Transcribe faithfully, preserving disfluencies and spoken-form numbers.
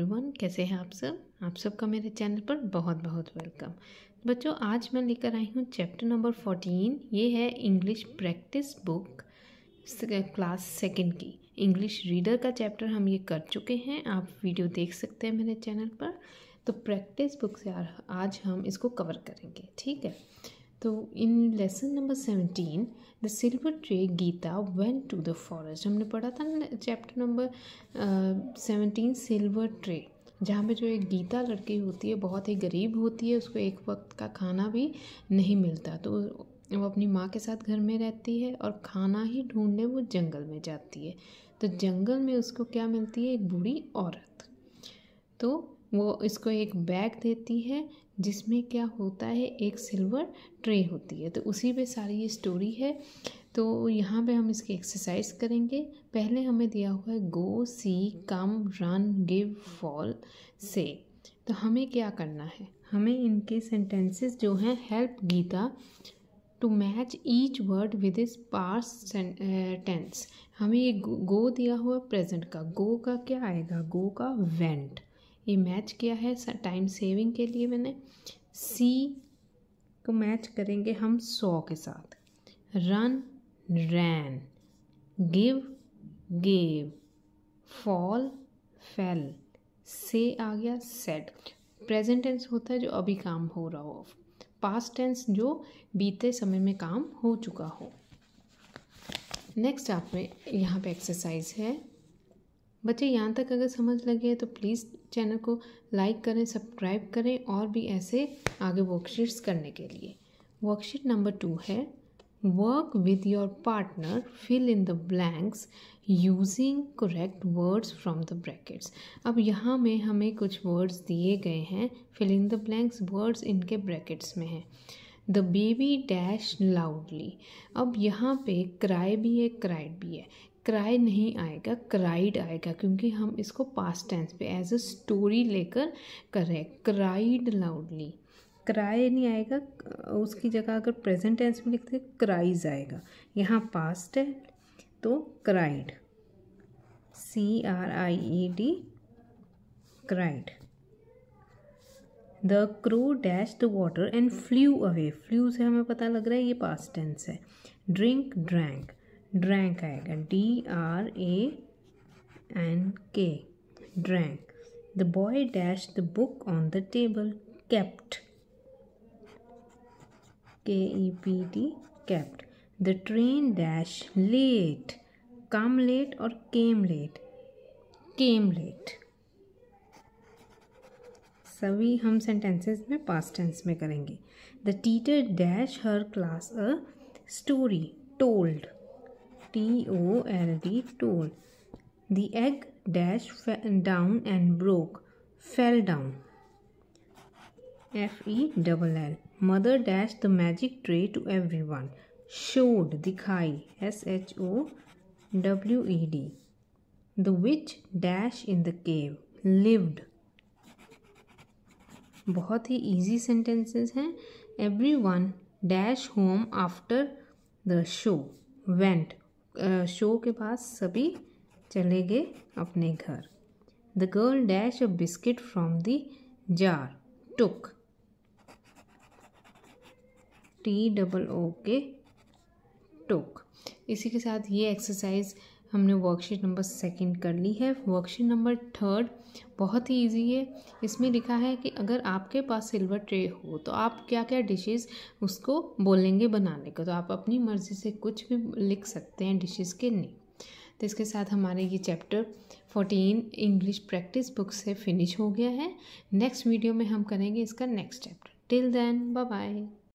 Everyone, कैसे हैं आप सब। आप सबका मेरे चैनल पर बहुत बहुत वेलकम। बच्चों, आज मैं लेकर आई हूँ चैप्टर नंबर फोर्टीन। ये है English practice book class second की इंग्लिश रीडर का चैप्टर हम ये कर चुके हैं। आप वीडियो देख सकते हैं मेरे चैनल पर। तो प्रैक्टिस बुक से आज हम इसको कवर करेंगे, ठीक है। तो in lesson number seventeen the silver tray Geeta went to the forest, हमने पढ़ा था ना chapter number seventeen silver tray, जहाँ पे जो एक गीता लड़की होती है बहुत ही गरीब होती है, उसको एक वक्त का खाना भी नहीं मिलता। तो वो अपनी माँ के साथ घर में रहती है और खाना ही ढूंढने वो जंगल में जाती है। तो जंगल में उसको क्या मिलती है, एक बूढ़ी औरत। तो वो इसको एक बैग देती है जिसमें क्या होता है, एक सिल्वर ट्रे होती है। तो उसी पे सारी ये स्टोरी है। तो यहाँ पे हम इसकी एक्सरसाइज करेंगे। पहले हमें दिया हुआ है go, see, come, run, give, fall, say. तो हमें क्या करना है, हमें इनके सेंटेंसेस जो हैं help Geeta to match each word with is past tense. हमें ये गो दिया हुआ प्रेजेंट का, गो का क्या आएगा, गो का वेंट, ये मैच किया है टाइम सेविंग के लिए मैंने। सी को मैच करेंगे हम सॉ के साथ, run ran, give gave, fall fell, say आ गया सेड। प्रेजेंट टेंस होता है जो अभी काम हो रहा हो, पास्ट टेंस जो बीते समय में काम हो चुका हो। नेक्स्ट आप में यहाँ पे एक्सरसाइज है। बच्चे यहाँ तक अगर समझ लगे तो प्लीज़ चैनल को लाइक करें, सब्सक्राइब करें और भी ऐसे आगे वर्कशीट्स करने के लिए। वर्कशीट नंबर टू है work with your partner, fill in the blanks using correct words from the brackets. अब यहाँ में हमें कुछ वर्ड्स दिए गए हैं, fill in the blanks words इनके ब्रैकेट्स में हैं। The baby dash loudly. अब यहाँ पे क्राई भी है, क्राइड भी है। क्राई नहीं आएगा, क्राइड आएगा, क्योंकि हम इसको पास्ट टेंस पे एज अ स्टोरी लेकर कर रहे हैं। क्राइड लाउडली, क्राई नहीं आएगा, उसकी जगह अगर प्रेजेंट टेंस में लिखते हैं क्राइज आएगा। यहाँ पास्ट है तो cried, C R I E D, cried. The crow dash the water and flew away. Flew से हमें पता लग रहा है ये पास्ट टेंस है। ड्रिंक ड्रैंक, ड्रैंक आएगा, D R A N K, drank. The boy dash the book on the table, kept, K E P T, kept. The train dash late, come late और came late, came late. सभी हम sentences में past tense में करेंगे। The teacher dash her class a story, told, T O L D, told. The egg dash down and broke, fell down, F E double L. Mother dash the magic tray to every one, showed, दिखाई, S H O W E D. The witch dash in the cave, lived. बहुत ही easy sentences हैं। Every one dash home after the show, went, show के बाद सभी चले गए अपने घर। The girl dash a biscuit from the jar, took, T double O K, took. इसी के साथ ये एक्सरसाइज हमने वर्कशीट नंबर सेकंड कर ली है। वर्कशीट नंबर थर्ड बहुत ही इजी है। इसमें लिखा है कि अगर आपके पास सिल्वर ट्रे हो तो आप क्या क्या डिशेस उसको बोलेंगे बनाने को। तो आप अपनी मर्ज़ी से कुछ भी लिख सकते हैं डिशेस के नेम। तो इसके साथ हमारे ये chapter fourteen English practice book से फिनिश हो गया है। नेक्स्ट वीडियो में हम करेंगे इसका next chapter. Till then bye bye.